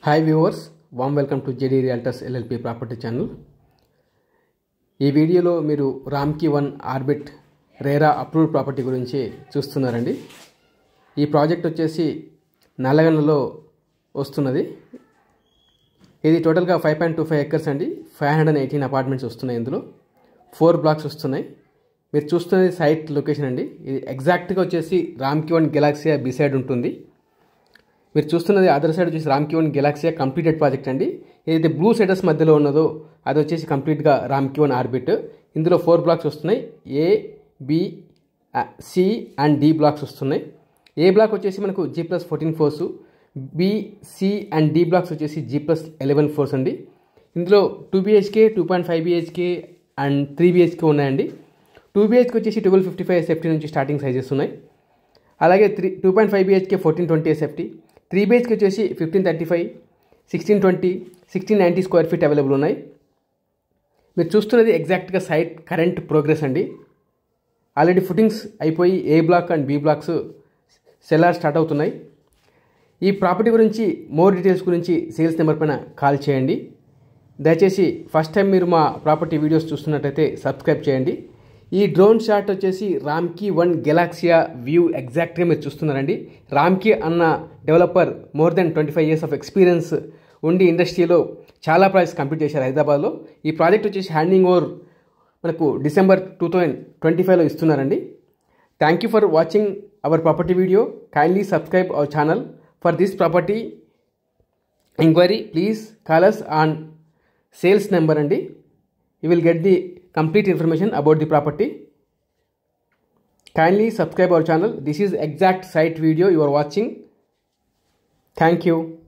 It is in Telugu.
Hi viewers, warm welcome to jdrealtors LLP property channel. ఈ వీడియోలో మీరు Ramky 1 orbit RERA approved property గురించి చూస్తున్నారండి. ఈ ప్రాజెక్ట్ వచ్చేసి నల్లగండ్లలో వస్తున్నది. ఇది టోటల్గా 5.25 acres అండి. 518 అపార్ట్మెంట్స్ వస్తున్నాయి. ఇందులో 4 blocks వస్తున్నాయి. మీరు చూస్తున్నది సైట్ లొకేషన్ అండి. ఇది ఎగ్జాక్ట్గా వచ్చేసి రామ్కీ 1 గెలాక్సియా బిసైడ్ ఉంటుంది. మీరు చూస్తున్నది అదర్ సైడ్ వచ్చేసి రామ్కీ 1 గెలాక్సియా కంప్లీటెడ్ ప్రాజెక్ట్ అండి. ఏదైతే బ్లూ సెటర్స్ మధ్యలో ఉన్నదో అది వచ్చేసి కంప్లీట్గా రామ్కీ 1 ఆర్బిట్. ఇందులో 4 blocks వస్తున్నాయి. A, B, C and D blocks వస్తున్నాయి. ఏ బ్లాక్ వచ్చేసి మనకు G+14 floors, B, C and D blocks వచ్చేసి G+11 floors అండి. ఇందులో 2 BHK, 2.5 BHK అండ్ 3 BHK ఉన్నాయండి. 2 BHK వచ్చేసి 1255 SFT నుంచి స్టార్టింగ్ సైజెస్ ఉన్నాయి. అలాగే 2.5 BHK 1420 SFT, 3 BHK వచ్చేసి 1535, 1620, 1690 స్క్వేర్ ఫీట్ అవైలబుల్ ఉన్నాయి. మీరు చూస్తున్నది ఎగ్జాక్ట్గా సైట్ కరెంట్ ప్రోగ్రెస్ అండి. ఆల్రెడీ ఫుటింగ్స్ అయిపోయి A block and B blocks cellar start అవుతున్నాయి. ఈ ప్రాపర్టీ గురించి మోర్ డీటెయిల్స్ గురించి సేల్స్ నెంబర్ పైన కాల్ చేయండి. దయచేసి ఫస్ట్ టైం మీరు మా ప్రాపర్టీ వీడియోస్ చూస్తున్నట్టయితే సబ్స్క్రైబ్ చేయండి. ఈ డ్రోన్ షాట్ వచ్చేసి రామ్కీ 1 గెలాక్సియా వ్యూ ఎగ్జాక్ట్గా మీరు చూస్తున్నారండి. రామ్కీ అన్న developer more than 25 years of experience ఉండి ఇండస్ట్రీలో చాలా ప్రాజెక్ట్స్ కంప్లీట్ చేశారు హైదరాబాద్లో. ఈ ప్రాజెక్ట్ వచ్చేసి హ్యాండింగ్ ఓవర్ మనకు December 2025లో ఇస్తున్నారండి. Thank you for watching our property video. Kindly subscribe our channel for this property. Enquiry please call us on sales number అండి. You will get the complete information about the property. Kindly subscribe our channel. This is exact site video you are watching. Thank you.